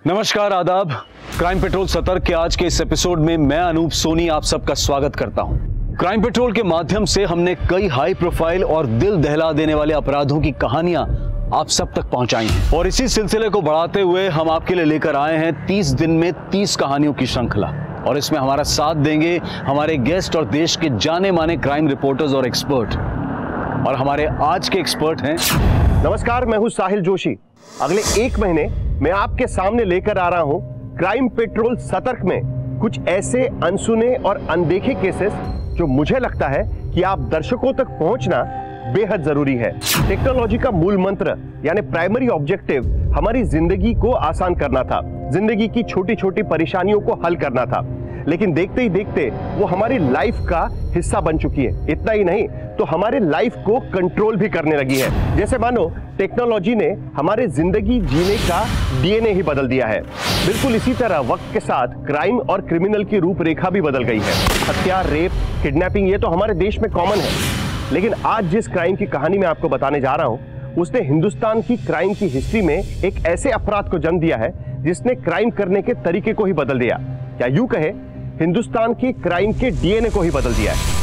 नमस्कार, आदाब। Crime petrol सतर्क के आज के इस एपिसोड में मैं अनूप सोनी आप सबका स्वागत करता हूं। क्राइम पेट्रोल के माध्यम से हमने कई हाई प्रोफाइल और दिल दहला देने वाले अपराधों की कहानियां आप सब तक पहुंचाई हैं और इसी सिलसिले को बढ़ाते हुए हम आपके लिए लेकर आए हैं 30 दिन में 30 कहानियों की श्रृंखला। और इसमें हमारा साथ देंगे हमारे गेस्ट और देश के जाने माने क्राइम रिपोर्टर्स और एक्सपर्ट। और हमारे आज के एक्सपर्ट हैं। नमस्कार, मैं हूं साहिल जोशी। अगले 1 महीने मैं आपके सामने लेकर आ रहा हूं क्राइम पेट्रोल सतर्क में कुछ ऐसे अनसुने और अनदेखे केसेस जो मुझे लगता है कि आप दर्शकों तक पहुंचना बेहद जरूरी है। टेक्नोलॉजी का मूल मंत्र यानी प्राइमरी ऑब्जेक्टिव हमारी जिंदगी को आसान करना था, जिंदगी की छोटी छोटी परेशानियों को हल करना था, लेकिन देखते ही देखते वो हमारी लाइफ का हिस्सा बन चुकी है। इतना ही नहीं तो हमारे लाइफ को कंट्रोल भी करने लगी है। जैसे मानो टेक्नोलॉजी ने हमारे जिंदगी जीने का डीएनए ही बदल दिया है। बिल्कुल इसी तरह वक्त के साथ क्राइम और क्रिमिनल की रूपरेखा भी बदल गई है। हत्या, रेप, किडनैपिंग ये तो हमारे देश में कॉमन है, लेकिन आज जिस क्राइम की कहानी मैं आपको बताने जा रहा हूं उसने हिंदुस्तान की क्राइम की हिस्ट्री में एक ऐसे अपराध को जन्म दिया है जिसने क्राइम करने के तरीके को ही बदल दिया, या यूं कहे हिंदुस्तान की क्राइम के डीएनए को ही बदल दिया है।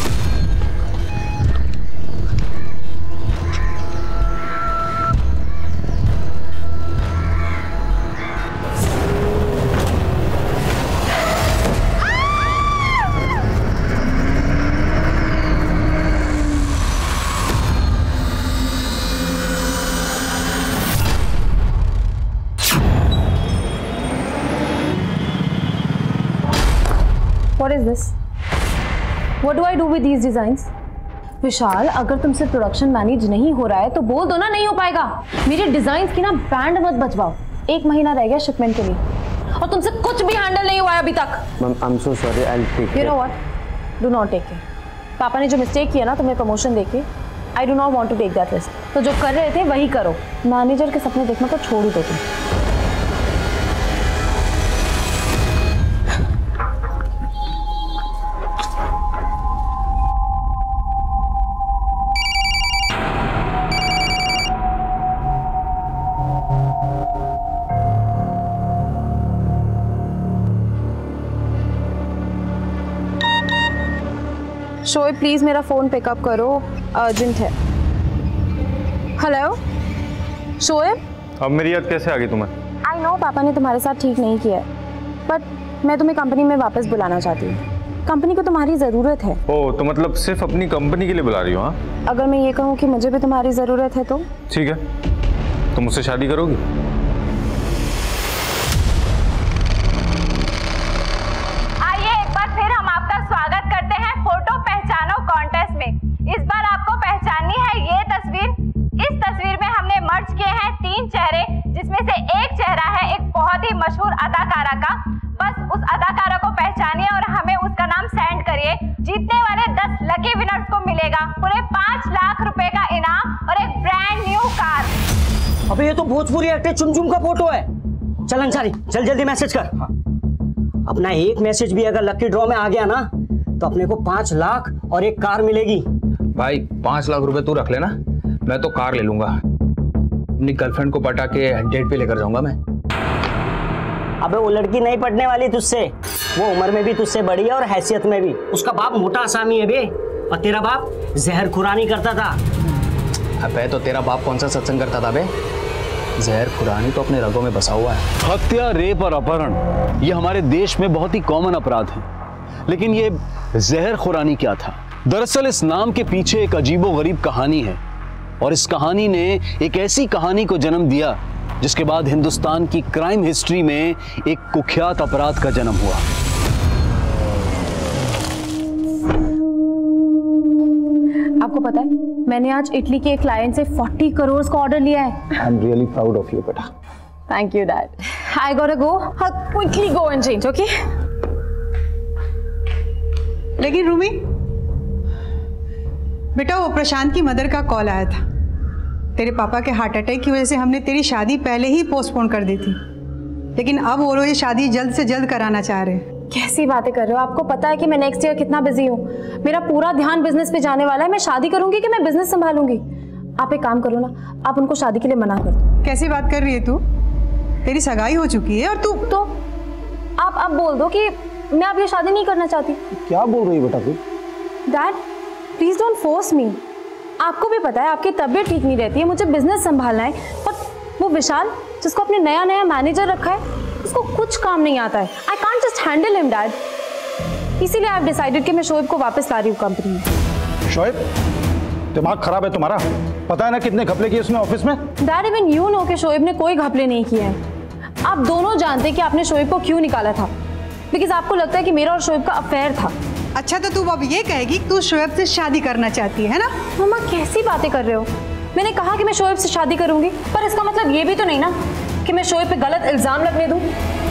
What is this? What do I do with these designs? विशाल, अगर तुमसे प्रोडक्शन मैनेज नहीं हो रहा है तो बोल दो ना, नहीं हो पाएगा। मेरे डिजाइन्स की ना बैंड मत बजवाओ। 1 महीना रह गया शिपमेंट के लिए और तुमसे कुछ भी हैंडल नहीं हुआ है अभी तक। Ma'am, I'm so sorry. I'll take care. You know what? Do not take care. पापा ने जो मिस्टेक किया ना तुम्हें प्रमोशन देके, I do not want to take that risk. तो जो कर रहे थे वही करो। मैनेजर के सपने देखना तो छोड़ ही दो तुम। शोएब, प्लीज मेरा फोन पिकअप करो, अर्जेंट है। हेलो शोएब। अब मेरी याद कैसे आ गई तुम्हें? आई नो पापा ने तुम्हारे साथ ठीक नहीं किया है, बट मैं तुम्हें कंपनी में वापस बुलाना चाहती हूँ। कंपनी को तुम्हारी ज़रूरत है। ओह, तो मतलब सिर्फ अपनी कंपनी के लिए बुला रही हो? हाँ, अगर मैं ये कहूँ कि मुझे भी तुम्हारी ज़रूरत है तो? ठीक है, तुम मुझसे शादी करोगी? इस बार आपको पहचाननी है ये तस्वीर। इस तस्वीर में हमने मर्ज किए हैं 3 चेहरे, जिसमें से एक चेहरा है एक बहुत ही मशहूर अदाकारा का। बस उस अदाकारा को पहचानिए और हमें उसका नाम सेंड करिए। जीतने वाले 10 लकी विनर्स को मिलेगा पूरे 5 लाख रुपए का इनाम और एक ब्रांड न्यू कार। अबे ये तो भोजपुरी एक्टर चुमचुम का फोटो है। चल अंसारी, चल जल्दी मैसेज कर। अपना एक मैसेज भी अगर लकी ड्रॉ में आ गया ना तो अपने को 5 लाख और एक कार मिलेगी। भाई 5 लाख रुपए तू रख लेना, मैं तो कार ले लूंगा। अपनी गर्लफ्रेंड को पटा के डेट पे लेकर जाऊंगा मैं। अबे वो लड़की नहीं पटने वाली तुझसे, वो उम्र में भी तुझसे बड़ी है और हैसियत में भी। उसका बाप मोटा आसामी है बे, और तेरा बाप जहर खुरानी करता था। अबे तो तेरा बाप कौन सा सत्संग करता था बे? जहर खुरानी तो अपने रगों में बसा हुआ है। हत्या, रेप और अपहरण ये हमारे देश में बहुत ही कॉमन अपराध हैं, लेकिन ये जहर खुरानी क्या था? दरअसल इस नाम के पीछे एक अजीबोगरीब कहानी है और इस कहानी ने एक ऐसी कहानी को जन्म दिया जिसके बाद हिंदुस्तान की क्राइम हिस्ट्री में एक कुख्यात अपराध का जन्म हुआ। आपको पता है मैंने आज इटली के एक क्लाइंट से 40 करोड़ का ऑर्डर लिया है। I am really proud of you बेटा। Thank you dad. I got to go. Quickly go and change, okay? लेकिन रूमी बेटा, वो प्रशांत की मदर का कॉल आया था। तेरे पापा के हार्ट अटैक की वजह से हमने तेरी शादी पहले ही पोस्टपोन कर दी थी, लेकिन अब वो लोग ये शादी जल्द से जल्द कराना चाह रहे हैं। कैसी बातें कर रहे हो? आपको पता है कि मैं नेक्स्ट ईयर कितना बिजी हूँ। मेरा पूरा ध्यान बिजनेस पे जाने वाला है। मैं शादी करूंगी कि मैं बिजनेस संभालूंगी? आप एक काम करो ना, आप उनको शादी के लिए मना कर दो। कैसी बात कर रही है तू? तेरी सगाई हो चुकी है और तू तो आप अब बोल दो कि मैं अब ये शादी नहीं करना चाहती। क्या बोल रही बेटा तू? Dad please don't force me. आपको भी पता है आपकी तबीयत ठीक नहीं रहती है, मुझे बिजनेस संभालना है। और वो विशाल जिसको अपने नया मैनेजर रखा है, उसको कुछ काम नहीं आता है। I can't just handle him dad. इसीलिए आई हैव डिसाइडेड कि मैं शोएब को वापस ला रही हूँ कंपनी में। शोएब, दिमाग खराब है तुम्हारा? पता है ना कितने घपले किए उसने ऑफिस में? डैड इवन यू नो कि शोएब ने कोई घपले नहीं किए हैं। आप दोनों जानते हैं कि आपने शोएब को क्यों निकाला था, बिकॉज आपको लगता है कि मेरा और शोएब का अफेयर था। अच्छा तो तू अब ये कहेगी कि तू शोएब से शादी करना चाहती है ना? मम्मा कैसी बातें कर रहे हो? मैंने कहा कि मैं शोएब से शादी करूंगी, पर इसका मतलब ये भी तो नहीं ना कि मैं शोएब पे गलत इल्जाम लगने दूं।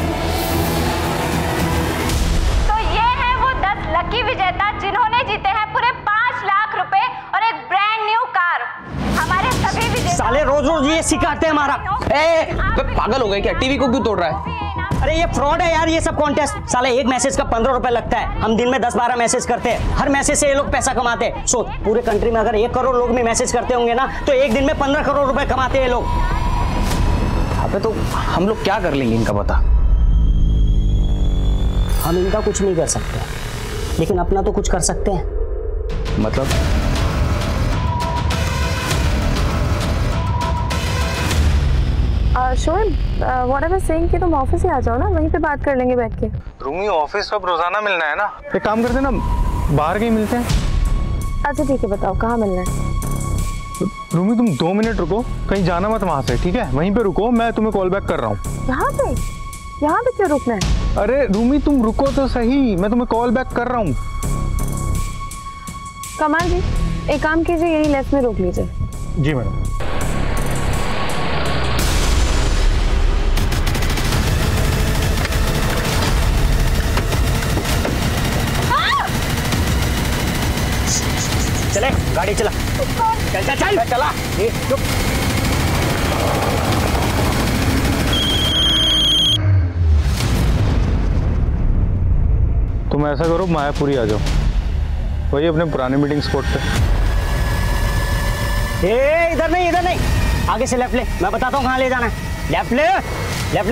तो ये है वो 10 लकी विजेता जिन्होंने जीते हैं पूरे 5 लाख रुपए और एक ब्रांड न्यू कार। हमारे सभी विजेता साले रोज रोज ये सिखाते हैं हमारा। पागल हो गए क्या? टीवी को क्यों तोड़ रहा है? अरे ये फ्रॉड है यार, ये सब कॉन्टेस्ट। साले एक मैसेज का 15 रुपए लगता है। हम दिन में 10-12 मैसेज करते हैं, हर मैसेज से ये लोग पैसा कमाते हैं। सोच, पूरे कंट्री में अगर 1 करोड़ लोग भी मैसेज करते होंगे ना, तो एक दिन में 15 करोड़ रुपए कमाते हैं लोग। अबे तो हम लोग क्या कर लेंगे इनका पता? हम इनका कुछ नहीं कर सकते, लेकिन अपना तो कुछ कर सकते हैं। मतलब Shoaib, what I was saying कि तुम ऑफिस ही आ जाओ ना, वहीं पे बात कर लेंगे बैठ के। रूमी ऑफिस अब रोजाना मिलना है ना? एक काम करते ना, बाहर कहीं मिलते हैं। अच्छा ठीक है, बताओ कहाँ मिलना है? रूमी तुम 2 मिनट रुको, कहीं जाना मत वहां से, ठीक है? वहीं पे रुको, मैं तुम्हें कॉल बैक कर रहा हूँ। यहाँ पे क्यों रुकना है? अरे रूमी तुम रुको तो सही, मैं तुम्हें कॉल बैक कर रहा हूँ। कमाल जी, एक काम कीजिए, यही लेफ्ट में रोक लीजिए। जी मैडम। चले, गाड़ी चला। चल चला। चुप। तुम ऐसा करो, मायापुरी आ जाओ, वही अपने पुराने मीटिंग स्पॉट पे। इधर नहीं, आगे से लेफ्ट ले, मैं बताता हूँ कहाँ ले जाना है। लेफ्ट ले।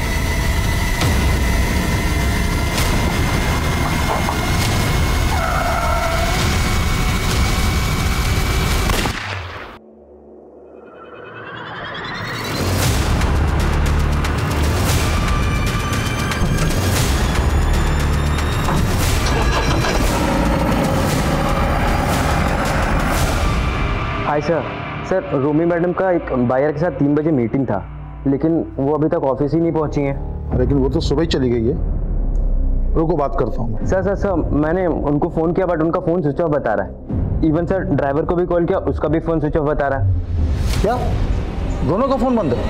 हाय सर, रोमी मैडम का एक बायर के साथ 3 बजे मीटिंग था, लेकिन वो अभी तक ऑफिस ही नहीं पहुंची हैं। लेकिन वो तो सुबह ही चली गई है। रुको बात करता हूँ। सर मैंने उनको फ़ोन किया बट उनका फ़ोन स्विच ऑफ बता रहा है। इवन सर ड्राइवर को भी कॉल किया, उसका भी फ़ोन स्विच ऑफ बता रहा है। क्या दोनों का फ़ोन बंद है?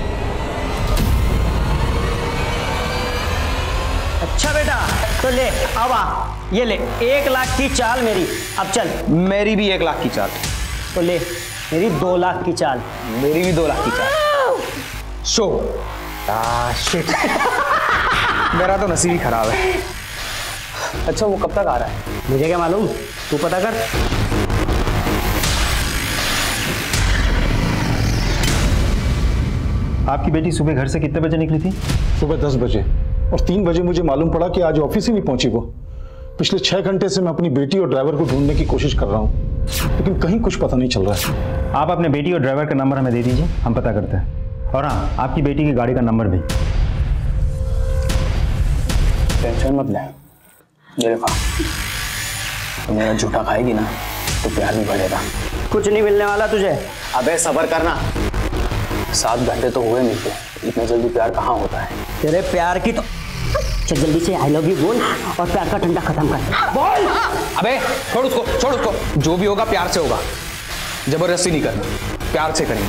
अच्छा बेटा, तो ले अब आ, ये ले 1 लाख की चाल मेरी। अब चल। मेरी भी 1 लाख की चाल। तो ले मेरी 2 लाख की चाल। मेरी भी 2 लाख की चाल। शो शिट। मेरा तो नसीब ही खराब है। अच्छा वो कब तक आ रहा है? मुझे क्या मालूम, तू पता कर। आपकी बेटी सुबह घर से कितने बजे निकली थी? सुबह 10 बजे, और 3 बजे मुझे मालूम पड़ा कि आज ऑफिस ही नहीं पहुंची वो। पिछले 6 घंटे से मैं अपनी बेटी और ड्राइवर को ढूंढने की कोशिश कर रहा हूँ, लेकिन कहीं कुछ पता नहीं चल रहा है। आप अपने बेटी और ड्राइवर का नंबर हमें दे दीजिए, हम पता करते हैं। और हाँ, आपकी बेटी की गाड़ी का नंबर भी। टेंशन मत ले, मेरे पास तो मेरा झूठा खाएगी ना तो प्यार भी बढ़ेगा। कुछ नहीं मिलने वाला तुझे। अबे सब्र करना, 7 घंटे तो हुए मिलते, इतना जल्दी प्यार कहाँ होता है? तेरे प्यार की तो चल जल्दी से आई लव यू बोल और प्यार का ठंडा खत्म कर। बोल। अबे छोड़ उसको, जो भी होगा प्यार से होगा, जबरदस्ती नहीं करना, प्यार से करेंगे।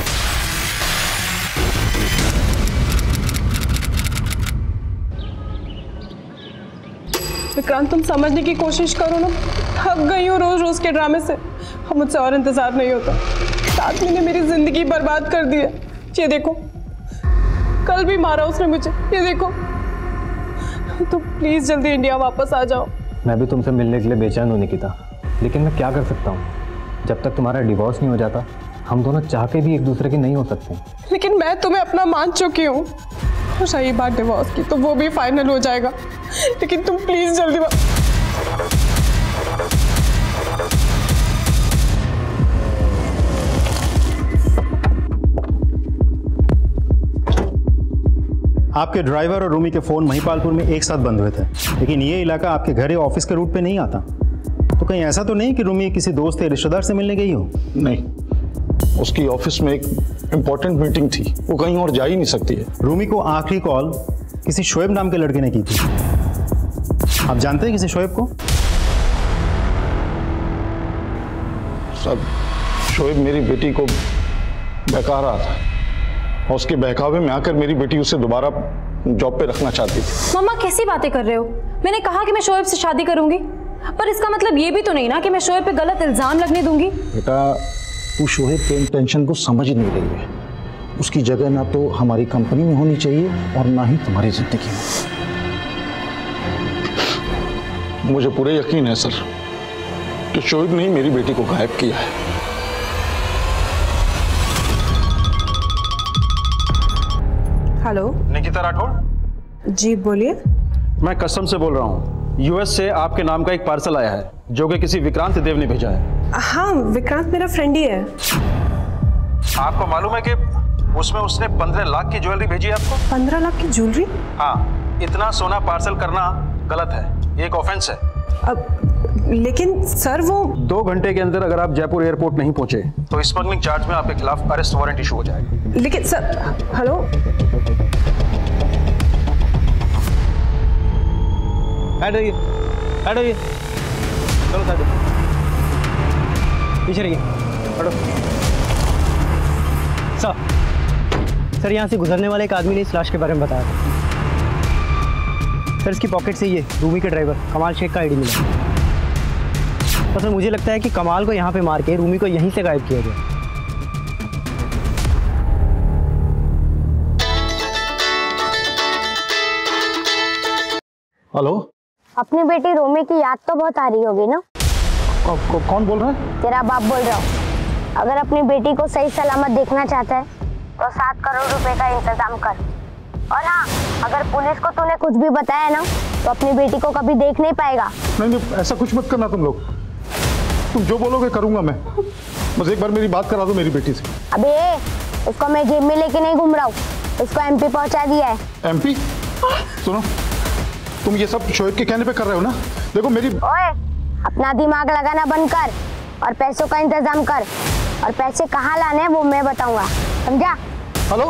विक्रांत तुम समझने की कोशिश करो ना, थक गई हूँ रोज रोज के ड्रामे से। अब मुझसे और इंतजार नहीं होता। इस आदमी ने मेरी जिंदगी बर्बाद कर दी है। ये देखो, कल भी मारा उसने मुझे, ये देखो। तो प्लीज जल्दी इंडिया वापस आ जाओ। मैं भी तुमसे मिलने के लिए बेचैन हूँ निकिता, लेकिन मैं क्या कर सकता हूँ? जब तक तुम्हारा डिवोर्स नहीं हो जाता, हम दोनों चाह के भी एक दूसरे के नहीं हो सकते। लेकिन मैं तुम्हें अपना मान चुकी हूँ। और रही बात डिवोर्स की तो वो भी फाइनल हो जाएगा, लेकिन तुम प्लीज जल्दी आपके ड्राइवर और रूमी के फ़ोन महिपालपुर में एक साथ बंद हुए थे, लेकिन ये इलाका आपके घर या ऑफिस के रूट पे नहीं आता। तो कहीं ऐसा तो नहीं कि रूमी किसी दोस्त या रिश्तेदार से मिलने गई हो? नहीं, उसकी ऑफिस में एक इम्पोर्टेंट मीटिंग थी, वो कहीं और जा ही नहीं सकती है। रूमी को आखिरी कॉल किसी शोएब नाम के लड़के ने की थी। आप जानते हैं किसी शोएब को? सब शोएब मेरी बेटी को बहका रहा था और उसके बहकावे में आकर मेरी बेटी उसे दोबारा जॉब पे रखना चाहती थी। मम्मा कैसी बातें कर रहे हो? मैंने कहा कि मैं शोएब से शादी करूंगी, पर इसका मतलब ये भी तो नहीं ना कि मैं शोएब पे गलत इल्जाम लगने दूंगी। बेटा, तू शोएब के इंटेंशन को समझ नहीं रही है। उसकी जगह ना तो हमारी कंपनी में होनी चाहिए और ना ही तुम्हारी जिंदगी में। मुझे पूरे यकीन है सर कि शोएब ने ही मेरी बेटी को गायब किया है। हेलो, निकिता राठौड़ जी बोलिए। मैं कस्टम से बोल रहा हूँ। यूएस से आपके नाम का एक पार्सल आया है जो कि किसी विक्रांत देव ने भेजा है। हाँ, विक्रांत मेरा फ्रेंड ही है। आपको मालूम है कि उसमें उसने 15 लाख की ज्वेलरी भेजी है आपको? 15 लाख की ज्वेलरी? हाँ, इतना सोना पार्सल करना गलत है, ये एक ऑफेंस है। लेकिन सर वो 2 घंटे के अंदर अगर आप जयपुर एयरपोर्ट नहीं पहुंचे तो स्मगलिंग चार्ज में आपके खिलाफ अरेस्ट वारंट इशू हो जाएगा। लेकिन सर, हेलो, ऐड होइए, चलो साइड पीछे रहिए, हटो। सर यहाँ से गुजरने वाले एक आदमी ने इस लाश के बारे में बताया था। सर इसकी पॉकेट से ये रूमी के ड्राइवर कमाल शेख का आईडी मिला। तो सर मुझे लगता है कि कमाल को यहाँ पे मार के रूमी को यहीं से गायब किया गया। हेलो, अपनी बेटी रोमी की याद तो बहुत आ रही होगी ना? कौन बोल रहा है? तेरा बाप बोल रहा हूँ। अगर अपनी बेटी को सही सलामत देखना चाहता है तो 7 करोड़ रुपए का इंतजाम कर। और हाँ, अगर पुलिस को तूने कुछ भी बताया ना तो अपनी बेटी को कभी देख नहीं पाएगा। नहीं, ऐसा कुछ मत करना तुम लोग। तुम जो बोलोगे करूंगा मैं। बस एक बार मेरी बात करा दो मेरी बेटी से। अबे उसको मैं जेब में लेके नहीं घूम रहा हूँ, उसको एमपी पहुंचा दिया है। एमपी? सुनो, तुम ये सब शोएब के कहने पे कर रहे हो ना? देखो मेरी... ओए, अपना दिमाग लगाना बंद कर और पैसों का इंतजाम कर, और पैसे कहाँ लाने हैं वो मैं बताऊंगा, समझा? हेलो,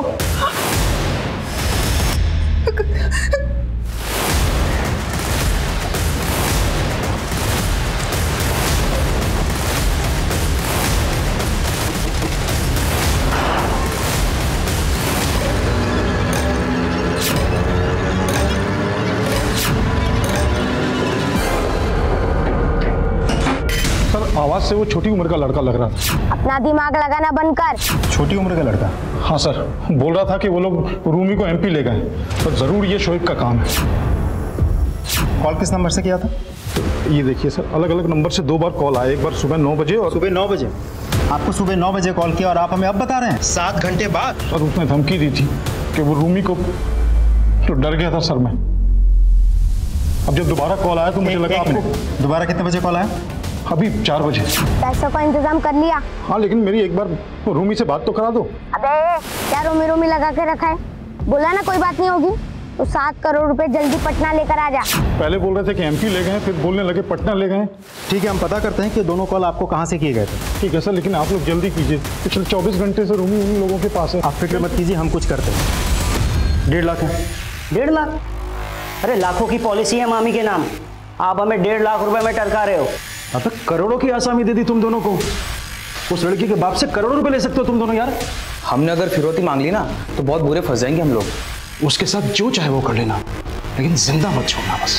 आवाज से वो छोटी उम्र का लड़का लग रहा था। अपना दिमाग लगाना बंद कर। छोटी उम्र का लड़का? हाँ सर, बोल रहा था कि वो लोग रूमी को एमपी ले गए, पर जरूर ये शोएब का काम है। कॉल किस नंबर से किया था? ये देखिए सर, अलग अलग नंबर से 2 बार कॉल आए। एक बार सुबह 9 बजे और... सुबह 9 बजे? आपको सुबह 9 बजे कॉल किया और आप हमें अब बता रहे हैं 7 घंटे बाद? सर उसने धमकी दी थी कि वो रूमी को... तो डर गया था सर मैं। अब जब दोबारा कॉल आया तो मुझे लगा आपको... दोबारा कितने बजे कॉल आया? अभी 4 बजे। पैसों का इंतजाम कर लिया? हाँ, लेकिन मेरी एक बार रूमी से बात तो करा दो। अबे क्या रूमी लगा के रखा है? बोला ना कोई बात नहीं होगी। तो 7 करोड़ रुपए जल्दी पटना लेकर आ जा। पहले बोल रहे थे कि एमपी ले गए, फिर बोलने लगे पटना ले गए। ठीक है, हम पता करते हैं कि दोनों कॉल आपको कहाँ से किए गए थे। ठीक है सर, लेकिन आप लोग जल्दी कीजिए। पिछले 24 घंटे से रूमी उन लोगों के पास है। आप फिक्र मत कीजिए, हम कुछ करते हैं। 1.5 लाख है। 1.5 लाख? अरे लाखों की पॉलिसी है मामी के नाम, आप हमें 1.5 लाख रुपए में टरका रहे हो। अब तक करोड़ों की आसामी दे दी तुम दोनों को। उस लड़की के बाप से करोड़ों रुपए ले सकते हो तुम दोनों यार। हमने अगर फिरौती मांग ली ना तो बहुत बुरे फंस जाएंगे हम लोग। उसके साथ जो चाहे वो कर लेना, लेकिन जिंदा मत छोड़ना बस।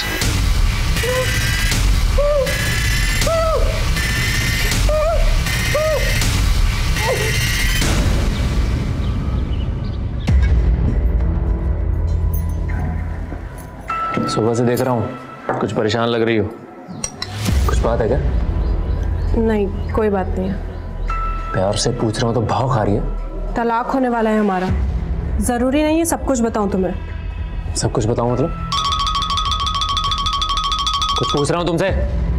सुबह से देख रहा हूँ कुछ परेशान लग रही हो, कुछ बात है क्या? नहीं, कोई बात नहीं है। प्यार से पूछ रहा हूँ तो भाव खा रही है। तलाक होने वाला है हमारा, जरूरी नहीं है सब कुछ बताऊं तुम्हें। सब कुछ बताऊं मतलब? कुछ पूछ रहा हूं तुमसे?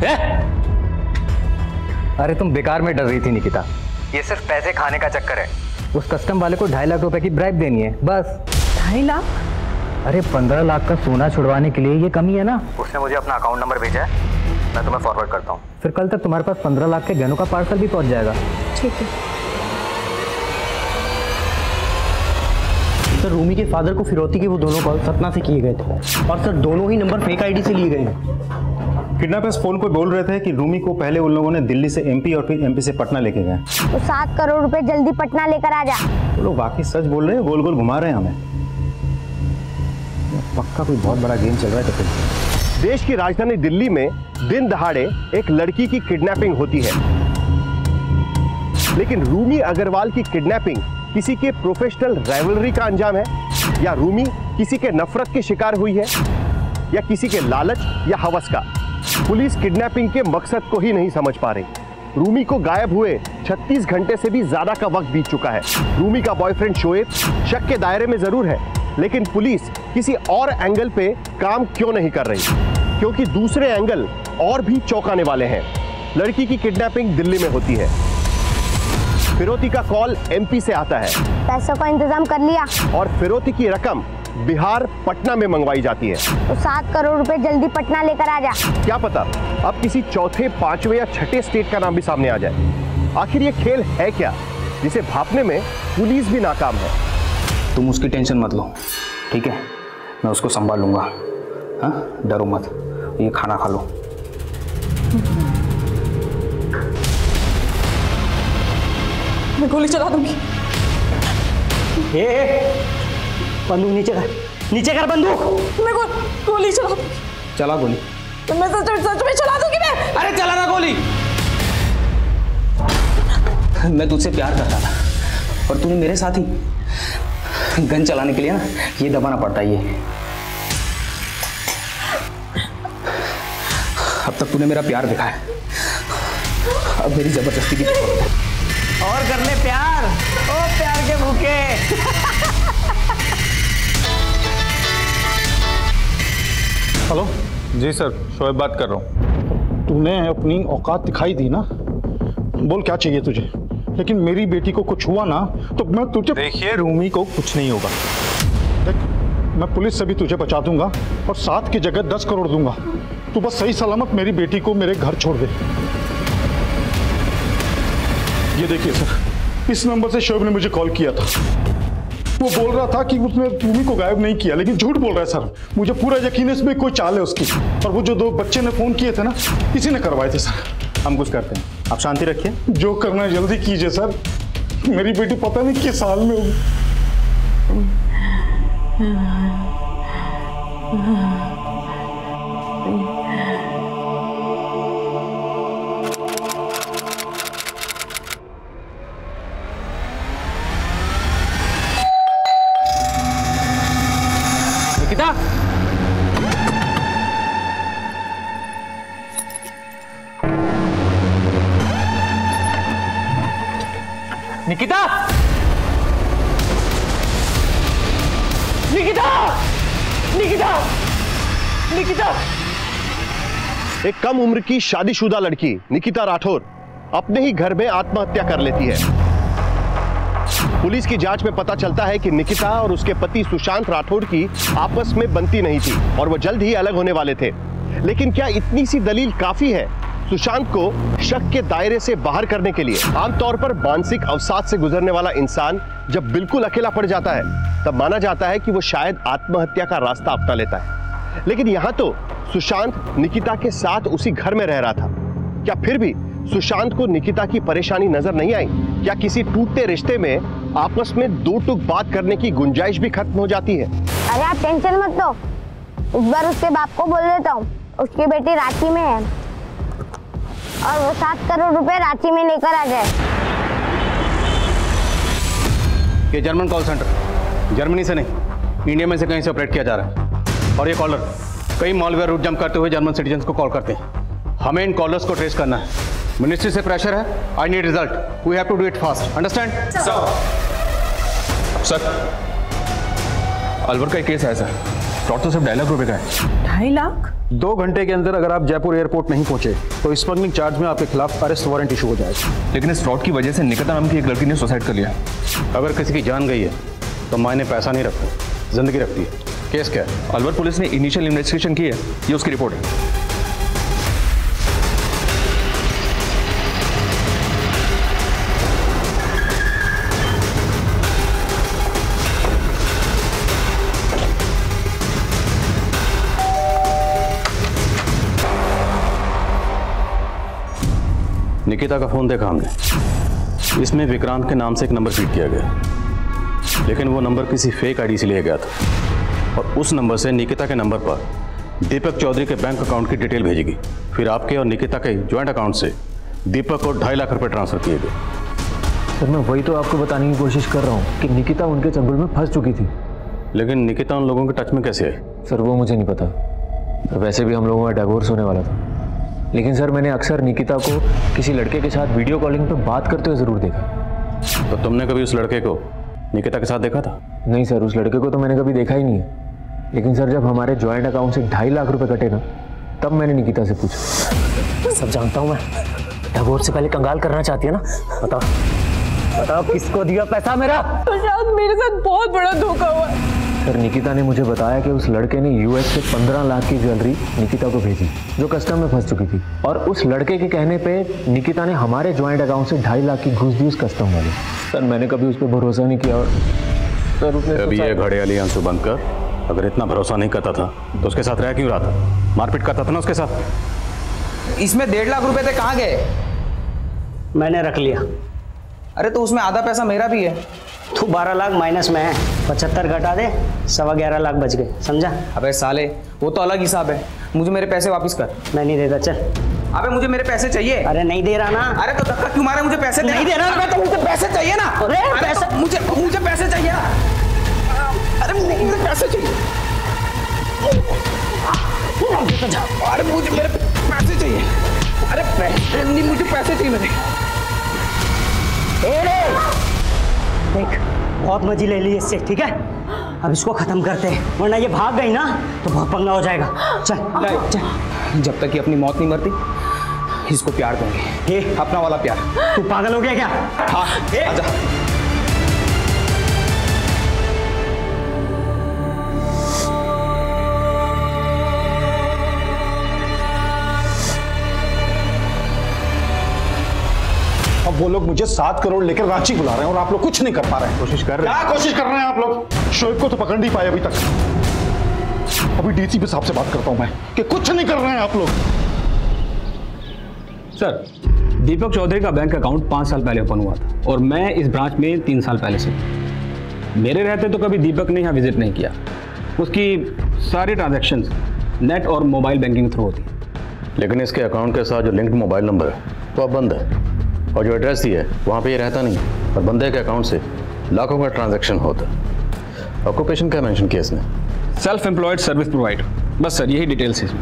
अरे तुम बेकार में डर रही थी निकिता। ये सिर्फ पैसे खाने का चक्कर है। उस कस्टम वाले को 2.5 लाख रुपए की ब्राइब देनी है बस। 2.5 लाख? अरे 15 लाख का सोना छुड़वाने के लिए ये कमी है ना। उसने मुझे अपना अकाउंट नंबर भेजा है, मैं तुम्हें फॉरवर्ड करता हूँ। फिर कल तक तुम्हारे पास 15 लाख के गहनों का पार्सल भी पहुंच जाएगा। ठीक है। सर रूमी के फादर को फिरौती के वो दोनों कॉल सतना से किए गए थे और सर दोनों ही नंबर फेक आईडी से लिए गए हैं। किडनैपर्स फोन पर बोल रहे थे कि रूमी को पहले उन लोगों ने दिल्ली से एमपी और फिर एमपी से पटना लेके गए। तो 7 करोड़ रुपए जल्दी पटना लेकर आ जा। वो लोग वाकई सच बोल रहे हैं, गोल गोल घुमा रहे हैं हमें। पक्का कोई बहुत बड़ा गेम चल रहा है। तो फिर देश की राजधानी दिल्ली में दिन दहाड़े एक लड़की की किडनैपिंग होती है, लेकिन रूमी अग्रवाल की किडनैपिंग किसी के प्रोफेशनल राइवलरी का अंजाम है, या रूमी किसी के नफरत की शिकार हुई है, या किसी के लालच या हवस का। पुलिस किडनैपिंग के मकसद को ही नहीं समझ पा रही। रूमी को गायब हुए 36 घंटे से भी ज्यादा का वक्त बीत चुका है। रूमी का बॉयफ्रेंड शोएब शक के दायरे में जरूर है, लेकिन पुलिस किसी और एंगल पे काम क्यों नहीं कर रही? क्योंकि दूसरे एंगल और भी चौंकाने वाले हैं। लड़की की किडनैपिंग दिल्ली में होती है, फिरौती का कॉल एमपी से आता है, पैसों का इंतजाम कर लिया और फिरौती की रकम बिहार पटना में मंगवाई जाती है। तो 7 करोड़ रुपए जल्दी पटना लेकर आ जा। क्या पता अब किसी चौथे, पांचवें या छठे स्टेट का नाम भी सामने आ जाए। आखिर ये खेल है क्या जिसे भापने में पुलिस भी नाकाम है? तुम उसकी टेंशन मत लो, ठीक है? मैं उसको संभाल लूंगा। हाँ, डरो मत। ये खाना खा लो। मैं गोली चला दूंगी। बंदूक नीचे कर, नीचे कर बंदूक। मैं गोली चला दूंगी। चला गोली। मैं सच में चला दूंगी मैं। अरे चला ना गोली। मैं तुझसे प्यार करता था और तूने मेरे साथ ही गन चलाने के लिए ना ये दबाना पड़ता है। ये अब तक तूने मेरा प्यार दिखाया, अब मेरी जबरदस्ती की जरूरत है। और कर ले प्यार, ओ प्यार के भूखे। हेलो जी सर, शोएब बात कर रहा हूँ। तूने अपनी औकात दिखाई दी ना, बोल क्या चाहिए तुझे। लेकिन मेरी बेटी को कुछ हुआ ना तो मैं तुझे। देखिए रूमी को कुछ नहीं होगा। देख, मैं पुलिस से भी तुझे बचा दूंगा और 7 की जगह 10 करोड़ दूंगा। तू बस सही सलामत मेरी बेटी को मेरे घर छोड़ दे। ये देखिए सर, इस नंबर से शोएब ने मुझे कॉल किया था। वो बोल रहा था कि उसने रूमी को गायब नहीं किया, लेकिन झूठ बोल रहा है सर। मुझे पूरा यकीन है इसमें कोई चाल है उसकी। और वो जो 2 बच्चे ने फोन किए थे ना, इसी ने करवाए थे सर। हम कुछ करते हैं, आप शांति रखिए। जो करना है जल्दी कीजिए सर। मेरी बेटी पता नहीं किस साल में होगी। निकिता, निकिता, निकिता, निकिता, निकिता। एक कम उम्र की शादीशुदा लड़की निकिता राठौर अपने ही घर में आत्महत्या कर लेती है। पुलिस की जांच में पता चलता है कि निकिता और उसके पति सुशांत राठौर की आपस में बनती नहीं थी और वो जल्द ही अलग होने वाले थे। लेकिन क्या इतनी सी दलील काफी है सुशांत को शक के दायरे से बाहर करने के लिए? आमतौर पर मानसिक अवसाद से गुजरने वाला इंसान जब बिल्कुल अकेला पड़ जाता है तब माना जाता है कि वो शायद आत्महत्या का रास्ता अपना लेता है। लेकिन यहाँ तो सुशांत निकिता के साथ उसी घर में रह रहा था। क्या फिर भी सुशांत को निकिता की परेशानी नजर नहीं आई? क्या किसी टूटते रिश्ते में आपस में 2 टूक बात करने की गुंजाइश भी खत्म हो जाती है? अरे आप टेंशन मत लो, इस बार उसके बाप को बोल देता हूँ। उसकी बेटी रांची में है और वो 7 करोड़ रुपए रांची में लेकर आ जाए। ये जर्मन कॉल सेंटर जर्मनी से नहीं, इंडिया में से कहीं से ऑपरेट किया जा रहा है। और ये कॉलर कई मॉलवेयर रूट जंप करते हुए जर्मन सिटीजन्स को कॉल करते हैं। हमें इन कॉलर्स को ट्रेस करना है। मिनिस्ट्री से प्रेशर है। I need result. We have to do it fast. Understand? Sir, Alwar का केस है सर। फ्रॉड तो सिर्फ 2.5 लाख रुपए का है। 2.5 लाख? 2 घंटे के अंदर अगर आप जयपुर एयरपोर्ट नहीं पहुंचे तो स्मगलिंग चार्ज में आपके खिलाफ अरेस्ट वारंट इशू हो जाएगा। लेकिन इस फ्रॉड की वजह से निकिता नाम की एक लड़की ने सुसाइड कर लिया। अगर किसी की जान गई है तो मायने पैसा नहीं रखता, जिंदगी रखती है। केस क्या है? अलवर पुलिस ने इनिशियल इन्वेस्टिगेशन की है, ये उसकी रिपोर्ट है। निकिता का फोन देखा हमने, इसमें विक्रांत के नाम से एक नंबर फीड किया गया, लेकिन वो नंबर किसी फेक आईडी से लिया गया था और उस नंबर से निकिता के नंबर पर दीपक चौधरी के बैंक अकाउंट की डिटेल भेजेगी। फिर आपके और निकिता के ज्वाइंट अकाउंट से दीपक को 2.5 लाख रुपए ट्रांसफर किए गए। सर मैं वही तो आपको बताने की कोशिश कर रहा हूँ कि निकिता उनके चंगुल में फंस चुकी थी। लेकिन निकिता उन लोगों के टच में कैसे आई? सर वो मुझे नहीं पता, वैसे भी हम लोगों का डिवोर्स होने वाला था। लेकिन सर मैंने अक्सर निकिता को किसी लड़के के साथ वीडियो कॉलिंग पे बात करते हुए ज़रूर देखा। तो तुमने कभी उस लड़के को निकिता के साथ देखा था? नहीं सर, उस लड़के को तो मैंने कभी देखा ही नहीं है। लेकिन सर जब हमारे जॉइंट अकाउंट से 2.5 लाख रुपए कटे ना, तब मैंने निकिता से पूछा। सब जानता हूँ मैं, डिवोर्स से पहले कंगाल करना चाहती है ना? बताओ बताओ किसको दिया पैसा मेरा? तो शायद मेरे साथ बहुत बड़ा धोखा हुआ। सर निकिता ने मुझे बताया कि उस लड़के ने यूएस से 15 लाख की ज्वेलरी निकिता को भेजी जो कस्टम में फंस चुकी थी, और उस लड़के के कहने पे निकिता ने हमारे जॉइंट अकाउंट से 2.5 लाख की घूस दी उस कस्टम वाले। सर मैंने कभी उस पर भरोसा नहीं किया। और सर उसने अभी ये घड़ियाली आंसू बंद कर। अगर इतना भरोसा नहीं करता था तो उसके साथ रह क्यों रहा था? मारपीट करता था ना उसके साथ। इसमें 1.5 लाख रुपए थे, कहाँ गए? मैंने रख लिया। अरे तो उसमें आधा पैसा मेरा भी है। तू 12 लाख माइनस में है, 75 घटा दे, 11.25 लाख बच गए, समझा? अबे साले वो तो अलग हिसाब है, मुझे मेरे पैसे वापस कर। मैं नहीं देता, चल। अबे मुझे मेरे पैसे चाहिए। अरे नहीं दे रहा ना। अरे तो धक्का क्यों मारे? मुझे पैसे नहीं दे रहा। तो मुझे पैसे चाहिए ना। अरे पैसे तो मुझे पैसे चाहिए ना। अरे मुझे पैसे चाहिए। अरे मुझे मेरे पैसे चाहिए। अरे पैसे नहीं, मुझे पैसे चाहिए मेरे। देख बहुत मजे ले ली इससे, ठीक है? अब इसको खत्म करते हैं, वरना ये भाग गई ना तो बहुत पंगा हो जाएगा। चल चल। जब तक ये अपनी मौत नहीं मरती इसको प्यार देंगे। ये अपना वाला प्यार। तू पागल हो गया क्या? हाँ आजा। अब वो लोग मुझे 7 करोड़ लेकर रांची बुला रहे हैं और आप लोग कुछ नहीं कर पा रहे हैं। कोशिश कर रहे हैं। क्या कोशिश कर रहे हैं आप लोग? शोएब को तो पकड़ नहीं पाए अभी तक। अभी डीसीपी साहब से बात करता हूं मैं कि कुछ नहीं कर रहे हैं आप लोग। सर दीपक चौधरी का बैंक अकाउंट 5 साल पहले ओपन हुआ था और मैं इस ब्रांच में 3 साल पहले से। मेरे रहते तो कभी दीपक ने यहाँ विजिट नहीं किया। उसकी सारी ट्रांजैक्शंस नेट और मोबाइल बैंकिंग थ्रू होती है। लेकिन इसके अकाउंट के साथ जो लिंक्ड मोबाइल नंबर है वो अब बंद है, और जो एड्रेस दी है वहाँ पे ये रहता नहीं, और बंदे के अकाउंट से लाखों का ट्रांजैक्शन होता है। ऑक्यूपेशन क्या मेंशन किया इसने? सेल्फ एम्प्लॉयड सर्विस प्रोवाइडर, बस सर यही डिटेल्स है इसमें।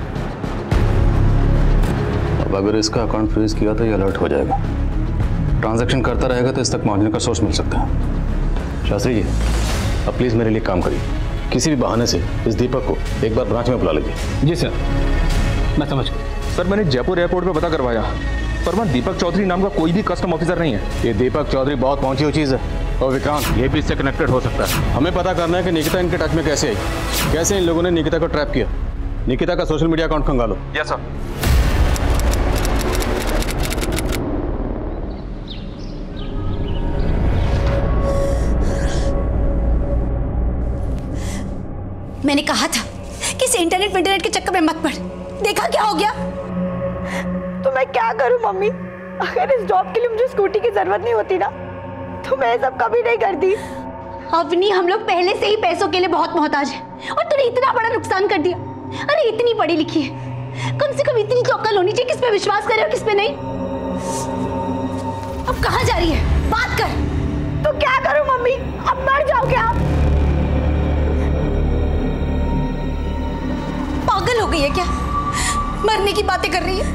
अब अगर इसका अकाउंट फ्रीज किया तो ये अलर्ट हो जाएगा। ट्रांजैक्शन करता रहेगा तो इस तक पहुँचने का सोर्स मिल सकता है। शास्त्री जी अब प्लीज़ मेरे लिए काम करिए, किसी भी बहाने से इस दीपक को एक बार ब्रांच में बुला लीजिए। जी सर, मैं समझ गया। सर मैंने जयपुर एयरपोर्ट पे पता करवाया, पर वहाँ दीपक चौधरी नाम का कोई भी कस्टम ऑफिसर नहीं है। ये दीपक चौधरी बहुत पहुंची हुई चीज़ है, और विक्रांत ये भी इससे कनेक्टेड हो सकता है। हमें पता करना है कि निकिता इनके टच में कैसे आई, कैसे इन लोगों ने निकिता को ट्रैप किया। निकिता का सोशल मीडिया अकाउंट खंगालो। Yes sir. मैंने कहा था कि इस इंटरनेट के चक्कर में मत पड़। देखा क्या हो गया? तो मैं क्या करूं मम्मी? अगर इस जॉब के लिए मुझे स्कूटी की जरूरत नहीं होती ना तो मैं सब कभी नहीं करती। अवनी हम लोग पहले से ही पैसों के लिए बहुत मोहताज हैं और तूने इतना बड़ा नुकसान कर दिया। अरे इतनी पढ़ी लिखी है, कम से कम इतनी तो अक्ल होनी चाहिए किस पे विश्वास करे और किस पे नहीं। अब कहाँ जा रही है? बात कर। तो क्या करूं मम्मी? अब मर जाओ क्या आप? पागल हो गई है क्या? मरने की बातें कर रही है।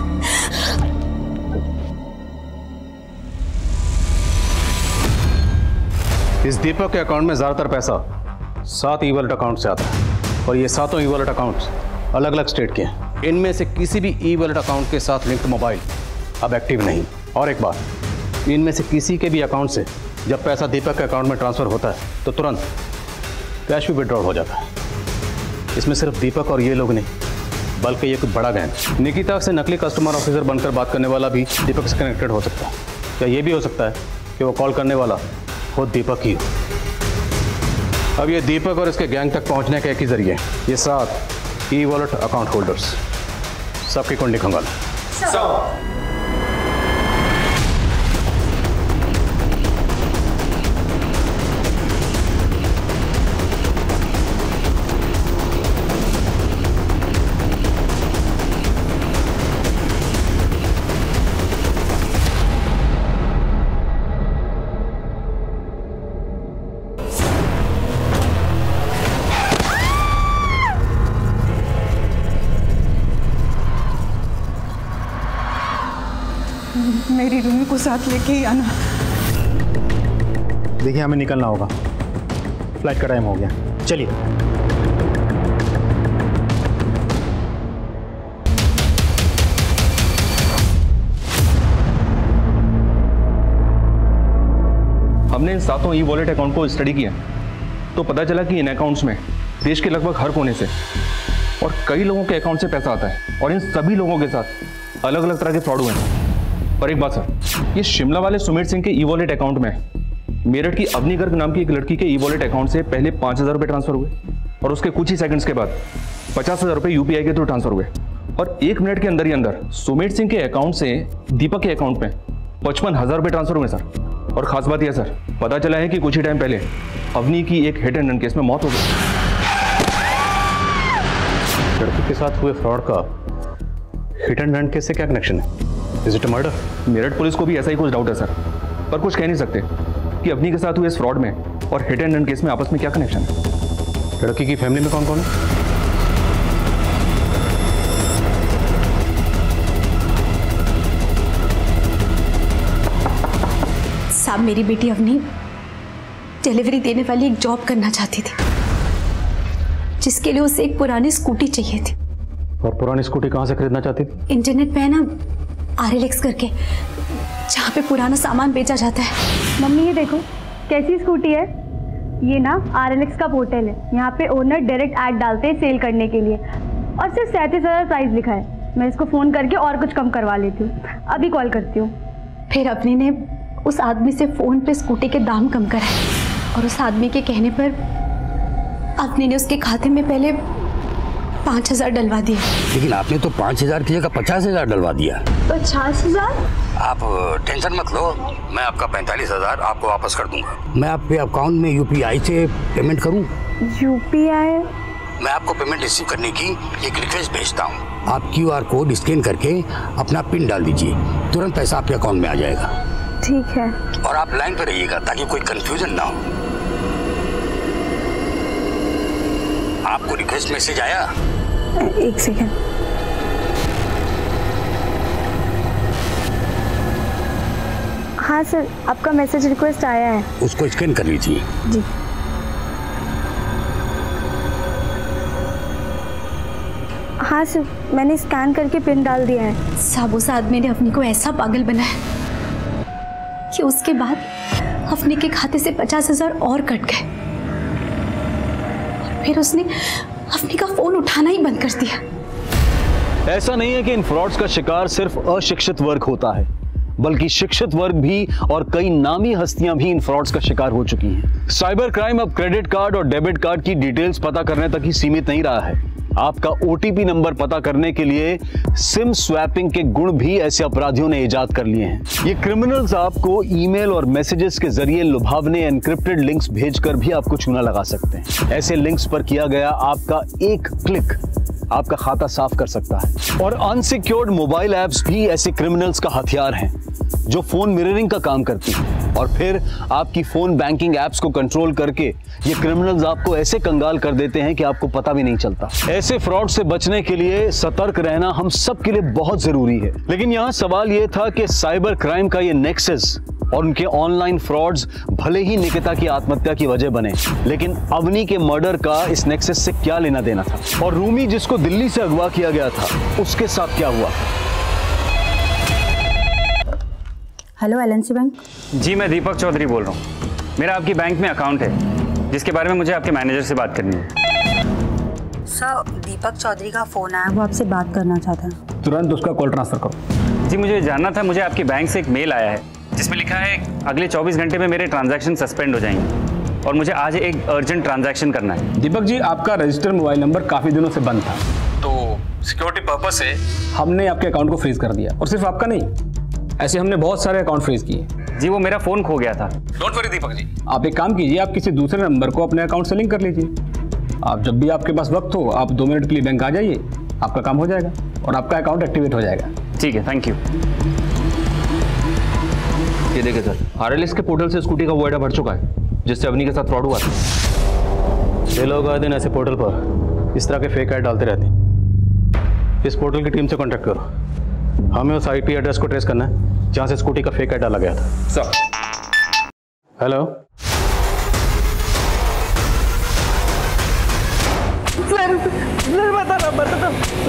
इस दीपक के अकाउंट में ज्यादातर पैसा 7 ई वॉलेट अकाउंट से आता है। और ये सातों ई वॉलेट अकाउंट्स अलग अलग स्टेट के हैं। इनमें से किसी भी ई वॉलेट अकाउंट के साथ लिंक्ड मोबाइल अब एक्टिव नहीं। और एक बात, इनमें से किसी के भी अकाउंट से जब पैसा दीपक के अकाउंट में ट्रांसफर होता है तो तुरंत कैश भी विड्रॉल हो जाता है। इसमें सिर्फ दीपक और ये लोग नहीं, बल्कि ये कुछ बड़ा गैंग। निकिता से नकली कस्टमर ऑफिसर बनकर बात करने वाला भी दीपक से कनेक्टेड हो सकता है, या ये भी हो सकता है कि वो कॉल करने वाला खुद दीपक ही हो। अब ये दीपक और इसके गैंग तक पहुंचने का एक ही जरिए, ये 7 ई वॉलेट अकाउंट होल्डर्स, सबकी कुंडली खंगालो। मेरी रूमी को साथ लेके ही आना। देखिए हमें निकलना होगा, फ्लाइट का टाइम हो गया, चलिए। हमने इन 7 ई वॉलेट अकाउंट को स्टडी किया तो पता चला कि इन अकाउंट्स में देश के लगभग हर कोने से और कई लोगों के अकाउंट से पैसा आता है, और इन सभी लोगों के साथ अलग अलग तरह के फ्रॉड हुए हैं। और एक बात सर, ये शिमला वाले सुमित सिंह के ई वॉलेट अकाउंट में मेरठ की अवनी गर्ग नाम की एक लड़की के ई वॉलेट अकाउंट से पहले 5,000 रुपये ट्रांसफर हुए, और उसके कुछ ही सेकंड्स के बाद 50,000 रुपये यूपीआई के थ्रू ट्रांसफर हुए, और 1 मिनट के अंदर ही अंदर सुमित सिंह के अकाउंट से दीपक के अकाउंट में 55,000 रुपये ट्रांसफर हुए सर। और खास बात यह सर, पता चला है कि कुछ ही टाइम पहले अवनी की एक हिट एंड रन केस में मौत हो गई। लड़की के साथ हुए फ्रॉड का हिट एंड रन केस से क्या कनेक्शन है? Is it a murder? Meerut police को भी ऐसा ही कुछ डाउट है सर, पर कुछ कह नहीं सकते कि अवनी के साथ हुए इस फ्रॉड में और हिट एंड रन केस में आपस में क्या कनेक्शन है। लड़की की फैमिली में कौन कौन है? साहब, मेरी बेटी अवनी डिलीवरी देने वाली एक जॉब करना चाहती थी, जिसके लिए उसे एक पुरानी स्कूटी चाहिए थी। और पुरानी स्कूटी कहाँ से खरीदना चाहती थी? इंटरनेट पे है ना, RLX करके, जहाँ पे पुराना सामान बेचा जाता है। मम्मी ये देखो कैसी स्कूटी है। ये ना RLX का पोर्टल है, यहाँ पे ओनर डायरेक्ट ऐड डालते हैं सेल करने के लिए, और सिर्फ 37,000 प्राइस लिखा है। मैं इसको फ़ोन करके और कुछ कम करवा लेती हूँ, अभी कॉल करती हूँ। फिर अपनी ने उस आदमी से फ़ोन पे स्कूटी के दाम कम कराए, और उस आदमी के कहने पर अपनी ने उसके खाते में पहले 5,000 डलवा दिए। लेकिन आपने तो 5,000 की जगह 50,000 डलवा दिया। 50,000? आप टेंशन मत लो, मैं आपका 45,000 आपको वापस कर दूंगा। मैं आपके अकाउंट में UPI से पेमेंट करूं? UPI? मैं आपको पेमेंट रिसीव करने की एक रिक्वेस्ट भेजता हूं। आप QR कोड स्कैन करके अपना पिन डाल दीजिए, तुरंत पैसा आपके अकाउंट में आ जाएगा। ठीक है। और आप लाइन पर रहिएगा ताकि कोई कंफ्यूजन ना हो। आपको रिक्वेस्ट मैसेज आया? 1 सेकेंड। हाँ सर, आपका मैसेज रिक्वेस्ट आया है। उसको स्कैन कर लीजिए। जी। हाँ सर, मैंने स्कैन करके पिन डाल दिया है। साहब, उस आदमी ने अपनी को ऐसा पागल बनाया कि उसके बाद अपने के खाते से 50,000 और कट गए, और फिर उसने अपने का फोन उठाना ही बंद कर दिया। ऐसा नहीं है कि इन फ्रॉड्स का शिकार सिर्फ अशिक्षित वर्ग होता है, बल्कि शिक्षित वर्ग भी और कई नामी हस्तियां भी इन फ्रॉड्स का शिकार हो चुकी हैं। साइबर क्राइम अब क्रेडिट कार्ड और डेबिट कार्ड की डिटेल्स पता करने तक ही सीमित नहीं रहा है। आपका OTP नंबर पता करने के लिए सिम स्वैपिंग के गुण भी ऐसे अपराधियों ने इजाद कर लिए हैं। ये क्रिमिनल्स आपको ईमेल और मैसेजेस के जरिए लुभावने एनक्रिप्टेड लिंक्स भेजकर भी आपको चूना लगा सकते हैं। ऐसे लिंक्स पर किया गया आपका एक क्लिक आपका खाता साफ कर सकता है। और अनसिक्योर्ड मोबाइल ऐप्स भी ऐसे क्रिमिनल्स का हथियार हैं, जो फोन मिररिंग का काम करती है, और फिर आपकी फोन बैंकिंग ऐप्स को कंट्रोल करके ये क्रिमिनल्स आपको ऐसे कंगाल कर देते हैं कि आपको पता भी नहीं चलता। ऐसे फ्रॉड से बचने के लिए सतर्क रहना हम सब के लिए बहुत जरूरी है। लेकिन यहाँ सवाल ये था कि साइबर क्राइम का ये नेक्सस और उनके ऑनलाइन फ्रॉड्स भले ही निकिता की आत्महत्या की वजह बने, लेकिन अवनी के मर्डर का इस नेक्सस से क्या लेना देना था? और रूमी जिसको दिल्ली से अगवा किया गया था, उसके साथ क्या हुआ? Hello LNC bank. जी मैं दीपक चौधरी बोल रहा हूँ। मेरा आपकी बैंक में अकाउंट है जिसके बारे में मुझे आपके मैनेजर से बात करनी है। सर दीपक चौधरी का फोन आया, वो आपसे बात करना चाहता है। तुरंत उसका कॉल ट्रांसफर करो। जी मुझे जानना था, मुझे आपके बैंक से एक मेल आया है जिसमें लिखा है अगले 24 घंटे में मेरे ट्रांजैक्शन सस्पेंड हो जाएंगे और मुझे आज एक अर्जेंट ट्रांजैक्शन करना है। दीपक जी आपका रजिस्टर्ड मोबाइल नंबर काफ़ी दिनों से बंद था, तो सिक्योरिटी पर्पस से हमने आपके अकाउंट को फ्रीज कर दिया। और सिर्फ आपका नहीं, ऐसे हमने बहुत सारे अकाउंट फ्रीज किए। जी वो मेरा फ़ोन खो गया था। डोंट वरी दीपक जी, आप एक काम कीजिए, आप किसी दूसरे नंबर को अपने अकाउंट से लिंक कर लीजिए। आप जब भी आपके पास वक्त हो, आप 2 मिनट के लिए बैंक आ जाइए, आपका काम हो जाएगा और आपका अकाउंट एक्टिवेट हो जाएगा। ठीक है, थैंक यू। ये देखिए सर, आरएलएस के पोर्टल से स्कूटी का वो एडा भर चुका है जिससे अवनी के साथ फ्रॉड हुआ था। ये लोग आए दिन ऐसे पोर्टल पर इस तरह के फेक ऐड डालते रहते हैं। इस पोर्टल की टीम से कांटेक्ट करो, हमें उस आईपी एड्रेस को ट्रेस करना है जहां से स्कूटी का फेक ऐड डाला गया था। सर हेलो सर बता।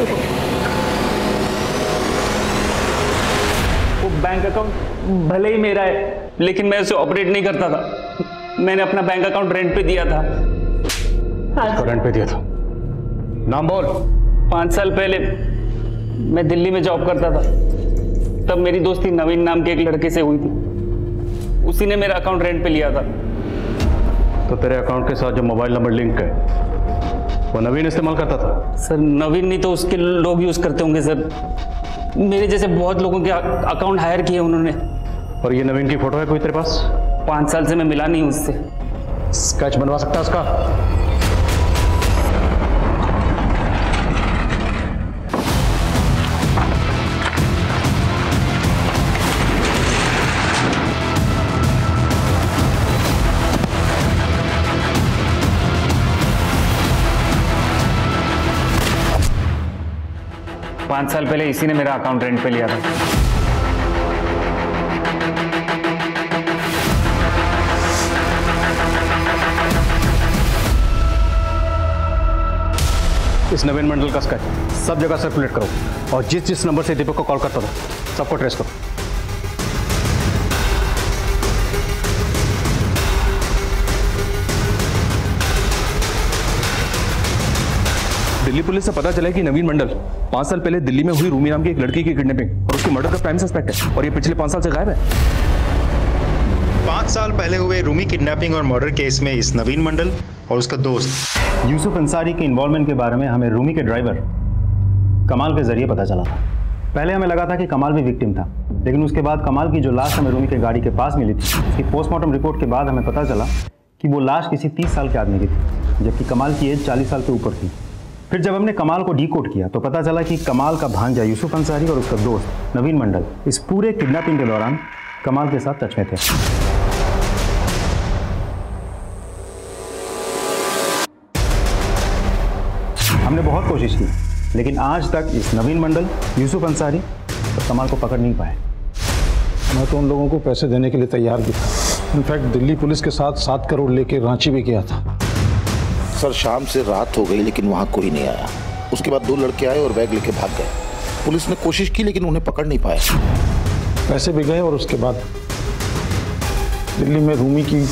वो बैंक अकाउंट भले ही मेरा है लेकिन मैं उसे ऑपरेट नहीं करता था। मैंने अपना बैंक अकाउंट रेंट पे दिया था। हाँ। रेंट पे दिया था? नाम बोल। 5 साल पहले मैं दिल्ली में जॉब करता था, तब मेरी दोस्ती नवीन नाम के एक लड़के से हुई थी। उसी ने मेरा अकाउंट रेंट पे लिया था। तो तेरे अकाउंट के साथ जो मोबाइल नंबर लिंक है वो नवीन इस्तेमाल करता था? सर नवीन नहीं तो उसके लोग यूज करते होंगे सर। मेरे जैसे बहुत लोगों के अकाउंट हायर किए उन्होंने। और ये नवीन की फोटो है कोई तेरे पास? 5 साल से मैं मिला नहीं उससे। स्केच बनवा सकता है उसका? 5 साल पहले इसी ने मेरा अकाउंट रेंट पे लिया था। इस नवीन मंडल का स्केच सब जगह सर्कुलेट करो और जिस जिस नंबर से दीपक को कॉल करता था सबको ट्रेस करो। दिल्ली पुलिस से पता चला कि नवीन मंडल 5 साल पहले दिल्ली में हुई रूमी नाम की एक लड़की की किडनैपिंग और उसकी मर्डर का प्राइम सस्पेक्ट है और ये पिछले 5 साल से गायब है। 5 साल पहले हुए रूमी किडनैपिंग और मर्डर केस में इस नवीन मंडल और उसका दोस्त यूसुफ अंसारी के इन्वॉल्वमेंट के बारे में हमें रूमी के ड्राइवर कमाल के जरिए पता चला था। पहले हमें लगा था कि कमाल भी विक्टिम था, लेकिन उसके बाद कमाल की जो लाश हमें रूमी के गाड़ी के पास मिली थी, उसकी पोस्टमार्टम रिपोर्ट के बाद हमें पता चला कि वो लाश किसी 30 साल के आदमी की थी, जबकि कमाल की एज 40 साल के ऊपर थी। फिर जब हमने कमाल को डीकोड किया तो पता चला कि कमाल का भांजा यूसुफ अंसारी और उसका दोस्त नवीन मंडल इस पूरे किडनैपिंग के दौरान कमाल के साथ टच में थे। हमने बहुत कोशिश की, लेकिन आज तक इस नवीन मंडल, यूसुफ अंसारी और कमाल को पकड़ नहीं पाए। मैं तो उन लोगों को पैसे देने के लिए तैयार भी था। इनफैक्ट दिल्ली पुलिस के साथ 7 करोड़ लेके रांची भी गया था। सर शाम से रात हो गई लेकिन वहाँ कोई नहीं आया। उसके बाद 2 लड़के आए और बैग लेके भाग गए। पुलिस ने कोशिश की लेकिन उन्हें पकड़ नहीं पाए। पैसे भी गए और उसके बाद दिल्ली में रूमी की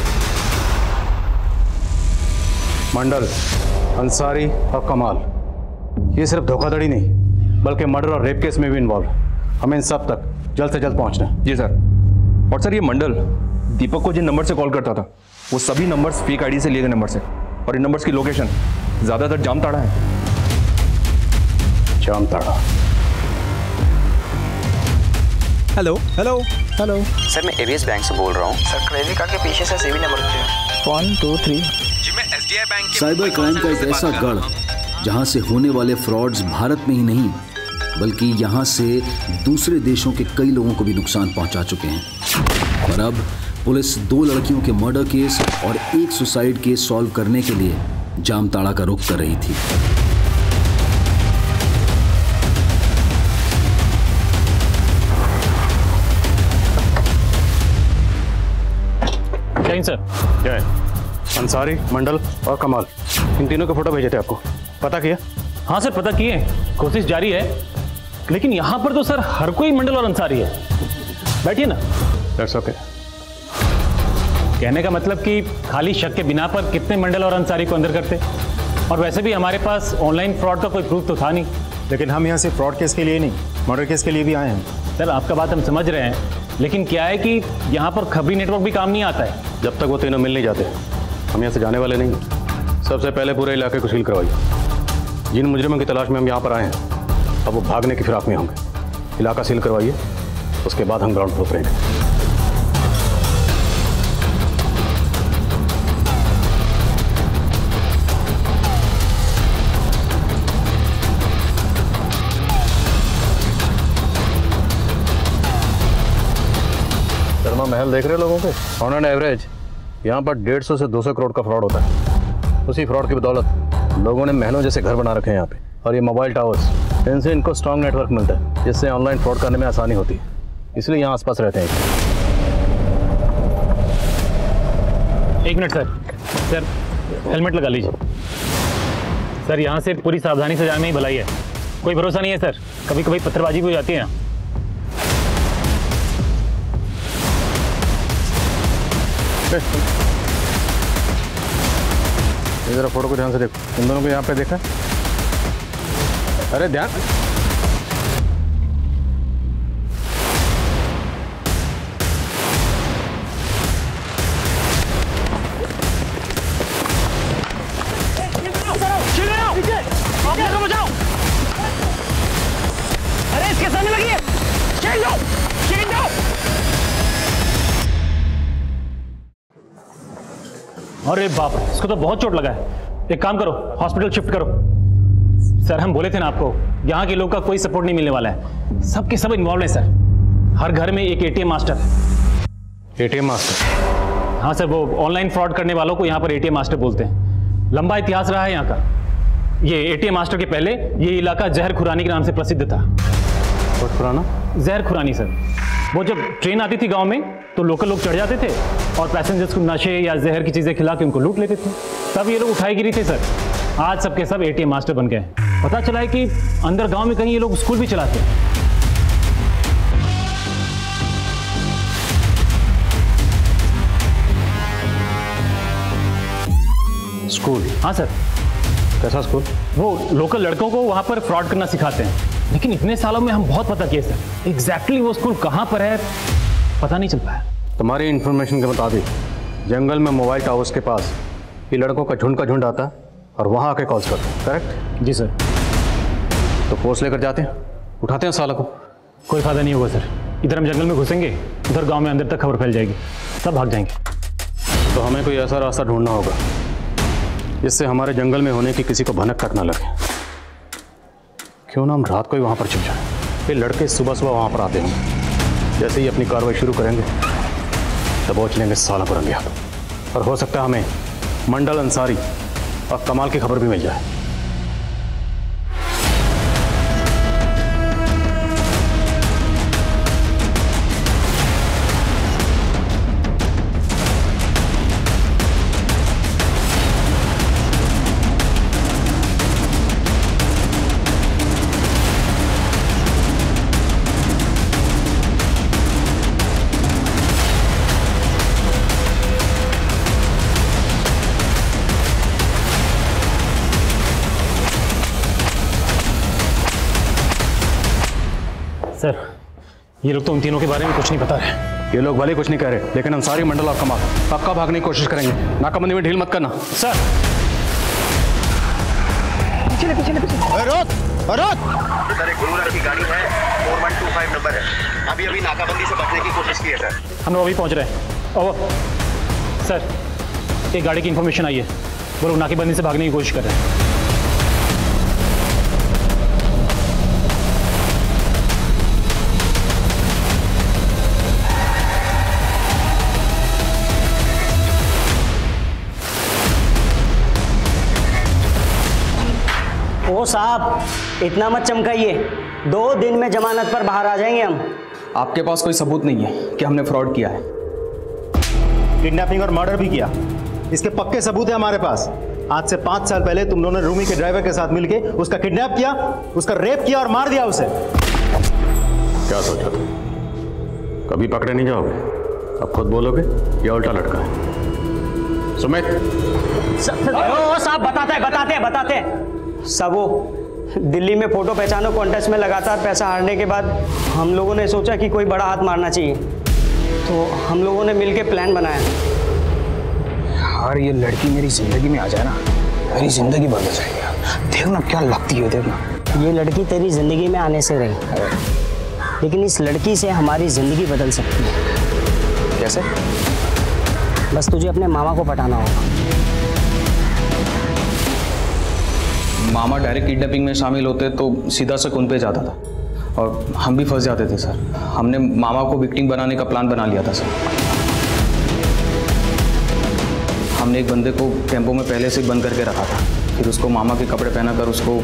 मंडल, अंसारी और कमाल ये सिर्फ धोखाधड़ी नहीं बल्कि मर्डर और रेप केस में भी इन्वॉल्व। हमें इन सब तक जल्द से जल्द पहुंचना है। जी सर। और सर ये मंडल दीपक को जिन नंबर से कॉल करता था वो सभी नंबर्स फेक आईडी से लिए गए नंबर से और इन नंबर्स की लोकेशन ज्यादातर जामताड़ा है। Jamtara. Hello hello hello sir मैं एबीएस बैंक से बोल रहा हूँ। सर क्रेडिट कार्ड के पीछे से सीवी नंबर है 1 2 3। जी मैं एसबीआई बैंक के साइबर क्राइम का एक ऐसा गढ़ जहां से होने वाले फ्रॉड्स भारत में ही नहीं बल्कि यहां से दूसरे देशों के कई लोगों को भी नुकसान पहुंचा चुके हैं। और अब पुलिस 2 लड़कियों के मर्डर केस और एक सुसाइड केस सॉल्व करने के लिए जामताड़ा का रुख कर रही थी। हिंद सर। क्या है? अंसारी, मंडल और कमाल, इन तीनों के फोटो भेजे थे आपको, पता किया? हाँ सर, पता किए, कोशिश जारी है, लेकिन यहाँ पर तो सर हर कोई मंडल और अंसारी है। बैठिए ना। That's okay. कहने का मतलब कि खाली शक के बिना पर कितने मंडल और अंसारी को अंदर करते, और वैसे भी हमारे पास ऑनलाइन फ्रॉड का कोई प्रूफ तो था नहीं। लेकिन हम यहाँ से फ्रॉड केस के लिए नहीं, मर्डर केस के लिए भी आए हैं। सर आपका बात हम समझ रहे हैं, लेकिन क्या है कि यहाँ पर खबरी नेटवर्क भी काम नहीं आता है। जब तक वो तीनों मिल नहीं जाते हम यहाँ से जाने वाले नहीं। सबसे पहले पूरे इलाके को सील करवाइए। जिन मुजरिमों की तलाश में हम यहाँ पर आए हैं अब वो भागने की फिराक में होंगे। इलाका सील करवाइए, उसके बाद हम ग्राउंड फ्लोर करेंगे। शर्मा महल देख रहे लोगों के? ऑन एन एवरेज यहाँ पर 150 से 200 करोड़ का फ्रॉड होता है। उसी फ्रॉड की बदौलत लोगों ने महलों जैसे घर बना रखे हैं यहाँ पे। और ये मोबाइल टावर्स, इनसे इनको स्ट्रॉन्ग नेटवर्क मिलता है, जिससे ऑनलाइन फ्रॉड करने में आसानी होती है, इसलिए यहाँ आसपास रहते हैं। एक मिनट सर, सर हेलमेट लगा लीजिए। सर यहाँ से पूरी सावधानी से जाने में ही भलाई है, कोई भरोसा नहीं है सर, कभी कभी पत्थरबाजी भी हो जाती है। जरा फोटो को ध्यान से देखो, इन दोनों को यहाँ पे देखा? अरे ध्यान। अरे इसके सामने लगी है। चेंज दो, चेंज दो। अरे बाप रे, इसको तो बहुत चोट लगा है। एक काम करो, हॉस्पिटल शिफ्ट करो। सर हम बोले थे ना आपको, यहाँ के लोग का कोई सपोर्ट नहीं मिलने वाला है, सबके सब इन्वॉल्व है सर। हर घर में एक एटीएम मास्टर है। ATM master? हाँ सर, वो ऑनलाइन फ्रॉड करने वालों को यहाँ पर एटीएम मास्टर बोलते हैं। लंबा इतिहास रहा है यहाँ का। ये एटीएम मास्टर के पहले ये इलाका जहर खुरानी के नाम से प्रसिद्ध था। बहुत पुराना? जहर खुरानी सर। वो जब ट्रेन आती थी गांव में तो लोकल लोग चढ़ जाते थे और पैसेंजर्स को नशे या जहर की चीजें खिला के उनको लूट लेते थे। तब ये लोग उठाईगिरी थे सर। आज सबके सब एटीएम मास्टर बन गए। पता चला है कि अंदर गांव में कहीं ये लोग स्कूल भी चलाते हैं। स्कूल? हाँ सर। कैसा स्कूल? वो लोकल लड़कों को वहां पर फ्रॉड करना सिखाते हैं, लेकिन इतने सालों में हम बहुत पता किए सर, एग्जैक्टली वो स्कूल कहाँ पर है पता नहीं चल पाया। तुम्हारी इंफॉर्मेशन के मुताबिक जंगल में मोबाइल टावर्स के पास ये लड़कों का झुंड आता है और वहाँ आके कॉल्स करते हैं, करेक्ट? जी सर। तो फोर्स लेकर जाते हैं, उठाते हैं साला को? कोई फायदा नहीं होगा सर। इधर हम जंगल में घुसेंगे, उधर गांव में अंदर तक खबर फैल जाएगी, सब भाग जाएंगे। तो हमें कोई ऐसा रास्ता ढूंढना होगा जिससे हमारे जंगल में होने की किसी को भनक तक ना लगे। क्यों ना हम रात को ही वहाँ पर छिप जाएं। ये लड़के सुबह सुबह वहाँ पर आते हैं, जैसे ही अपनी कार्रवाई शुरू करेंगे दबोच लेंगे साला को रंगे हाथ। और हो सकता है हमें मंडल, अंसारी और कमाल की खबर भी मिल जाए। सर ये लोग तो उन तीनों के बारे में कुछ नहीं बता रहे। ये लोग भले कुछ नहीं कह रहे, लेकिन अंसारी, मंडल और कमाल पक्का भागने की कोशिश करेंगे। नाकाबंदी में ढील मत करना। सर पीछे पीछे पीछे। रोक रोक। सर एक गुरुवार की गाड़ी है, 4125 नंबर है। अभी नाकाबंदी से बचने की कोशिश की है सर। हम लोग अभी पहुंच रहे हैं। ओवर सर, एक गाड़ी की इंफॉर्मेशन आई है, वो लोग नाकेबंदी से भागने की कोशिश कर रहे हैं। ओ साहब इतना मत चमकाइए, 2 दिन में जमानत पर बाहर आ जाएंगे हम। आपके पास कोई सबूत नहीं है कि हमने फ्रॉड किया है? किडनैपिंग और मर्डर भी किया। इसके पक्के सबूत है हमारे पास। आज से 5 साल पहले तुम लोगों ने रूमी के ड्राइवर के साथ मिलके उसका किडनैप किया, उसका रेप किया और मार दिया उसे। क्या सोचा तुम? कभी पकड़े नहीं जाओगे? अब खुद बोलोगे या उल्टा लटका है? सुमित साहब बताते सब वो दिल्ली में फोटो पहचानो कॉन्टेस्ट में लगातार पैसा हारने के बाद हम लोगों ने सोचा कि कोई बड़ा हाथ मारना चाहिए, तो हम लोगों ने मिलके प्लान बनाया। यार ये लड़की मेरी जिंदगी में आ जाए ना, मेरी जिंदगी बदल जाएगी। देखना क्या लगती है, देखना। ये लड़की तेरी जिंदगी में आने से रही, लेकिन इस लड़की से हमारी जिंदगी बदल सकती है। कैसे? बस तुझे अपने मामा को पटाना होगा। मामा डायरेक्ट किडनैपिंग में शामिल होते तो सीधा से उन पे जाता था और हम भी फंस जाते थे सर। हमने मामा को विक्टिम बनाने का प्लान बना लिया था सर। हमने एक बंदे को टेम्पो में पहले से बंद करके रखा था, फिर उसको मामा के कपड़े पहनाकर उसको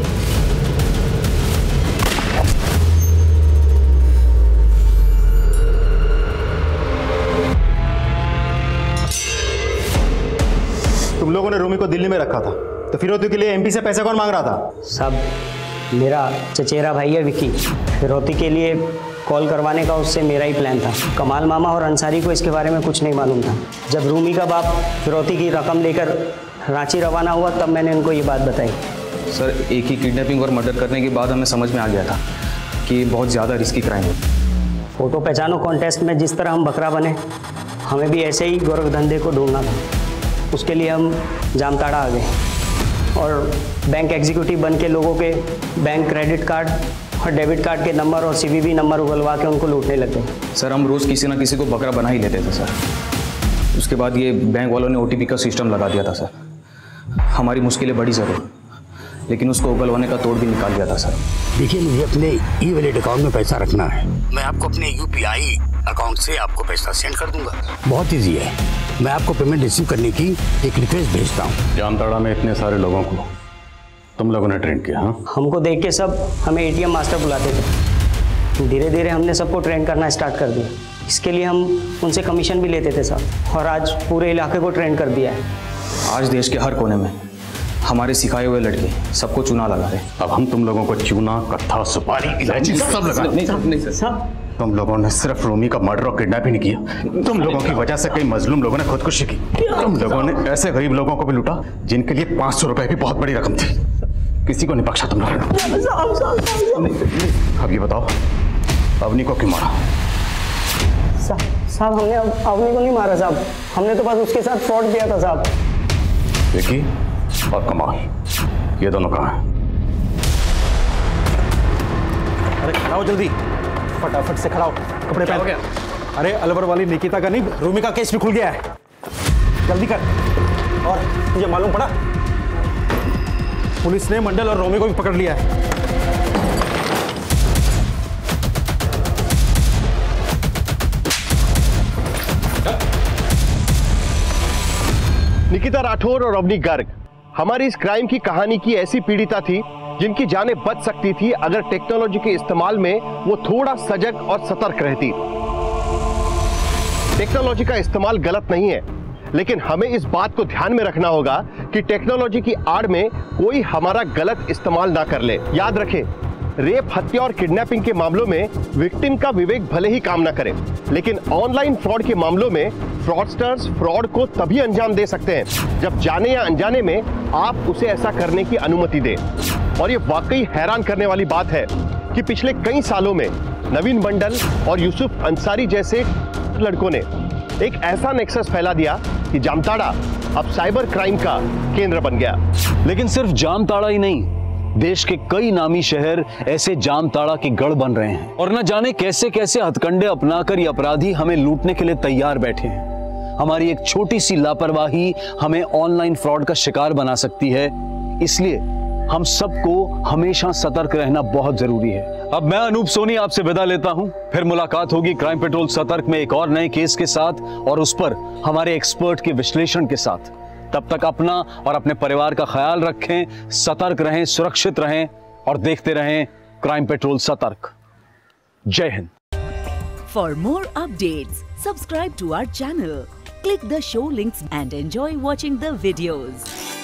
तुम लोगों ने रूमी को दिल्ली में रखा था, तो फिरौती के लिए एमपी से पैसे कौन मांग रहा था? सब मेरा चचेरा भाई है विकी। फिरौती के लिए कॉल करवाने का उससे मेरा ही प्लान था। कमाल मामा और अंसारी को इसके बारे में कुछ नहीं मालूम था। जब रूमी का बाप फिरौती की रकम लेकर रांची रवाना हुआ तब मैंने उनको ये बात बताई। सर एक ही किडनैपिंग और मर्डर करने के बाद हमें समझ में आ गया था कि ये बहुत ज़्यादा रिस्की क्राइम है। फोटो पहचानो कॉन्टेस्ट में जिस तरह हम बकरा बने, हमें भी ऐसे ही गोरख धंधे को ढूंढना था। उसके लिए हम जामताड़ा आ गए और बैंक एग्जीक्यूटिव बन के लोगों के बैंक क्रेडिट कार्ड और डेबिट कार्ड के नंबर और सीवीवी नंबर उगलवा के उनको लूटने लग गए। सर हम रोज़ किसी ना किसी को बकरा बना ही लेते थे सर। उसके बाद ये बैंक वालों ने ओटीपी का सिस्टम लगा दिया था सर। हमारी मुश्किलें बड़ी ज़रूर, लेकिन उसको उगलवाने का तोड़ भी निकाल दिया था सर। देखिए मुझे अपने ई-वॉलेट अकाउंट में पैसा रखना है। मैं आपको अपने यूपीआई अकाउंट से आपको पैसा सेंड कर दूंगा। बहुत ईजी है। मैं आपको पेमेंट रिसीव करने की एक रिक्वेस्ट भेजता हूँ। जामताड़ा में इतने सारे लोगों को तुम लोगों ने ट्रेन किया? हाँ, हमको देख के सब हमें एटीएम मास्टर बुलाते थे। धीरे धीरे हमने सबको ट्रेन करना स्टार्ट कर दिया। इसके लिए हम उनसे कमीशन भी लेते थे साहब, और आज पूरे इलाके को ट्रेन कर दिया है। आज देश के हर कोने में हमारे सिखाए हुए लड़के सबको चूना लगा रहे। अब हम तुम लोगों को चूना, कत्था, सुपारी, इलायची सब लगा। नहीं, तुम लोगों ने सिर्फ रोमी का मर्डर और किडनैप ही नहीं किया, तुम लोगों की वजह से कई मजलूम लोगों ने खुदकुशी की। तुम लोगों ने ऐसे गरीब लोगों को भी लूटा जिनके लिए 500 रुपए भी बहुत बड़ी रकम थी। किसी को नहीं बख्शा तुम लोगों ने। अब ये बताओ अवनी को क्यों मारा? साहब हमने अवनी को नहीं मारा साहब, हमने तो बस उसके साथ फ्रॉड किया था साहब। विकी और कमाल ये दोनों कहाँ हैं? अरे खड़ा हो जल्दी, फटाफट से खड़ा हो, कपड़े पहन। गया? अरे अलवर वाली निकिता का नहीं, रूमी का केस भी खुल गया है, जल्दी कर। और तुझे मालूम पड़ा पुलिस ने मंडल और रोमी को भी पकड़ लिया है। निकिता राठौर और अवनी गर्ग हमारी इस क्राइम की कहानी की ऐसी पीड़िता थी जिनकी जानें बच सकती थी अगर टेक्नोलॉजी के इस्तेमाल में वो थोड़ा सजग और सतर्क रहती। टेक्नोलॉजी का इस्तेमाल गलत नहीं है, लेकिन हमें इस बात को ध्यान में रखना होगा कि टेक्नोलॉजी की आड़ में कोई हमारा गलत इस्तेमाल ना कर ले। याद रखें, रेप, हत्या और किडनैपिंग के मामलों में विक्टिम का विवेक भले ही काम ना करे, लेकिन ऑनलाइन फ्रॉड के मामलों में फ्रॉडस्टर्स फ्रॉड को तभी अंजाम दे सकते हैं जब जाने या अनजाने में आप उसे ऐसा करने की अनुमति दें। और ये वाकई हैरान करने वाली बात है कि पिछले कई सालों में नवीन मंडल और यूसुफ अंसारी जैसे लड़कों ने एक ऐसा नेक्सस फैला दिया कि जामताड़ा अब साइबर क्राइम का केंद्र बन गया। लेकिन सिर्फ जामताड़ा ही नहीं, देश के कई नामी शहर ऐसे जामताड़ा के गढ़ बन रहे हैं और न जाने कैसे कैसे हथकंडे अपनाकर ये अपराधी हमें लूटने के लिए तैयार बैठे हैं। हमारी एक छोटी सी लापरवाही हमें ऑनलाइन फ्रॉड का शिकार बना सकती है, इसलिए हम सबको हमेशा सतर्क रहना बहुत जरूरी है। अब मैं अनूप सोनी आपसे विदा लेता हूं, फिर मुलाकात होगी क्राइम पेट्रोल सतर्क में एक और नए केस के साथ और उस पर हमारे एक्सपर्ट के विश्लेषण के साथ। तब तक अपना और अपने परिवार का ख्याल रखें, सतर्क रहें, सुरक्षित रहें और देखते रहें क्राइम पेट्रोल सतर्क। जय Hind. For more updates, subscribe to our channel, click the show links and enjoy watching the videos.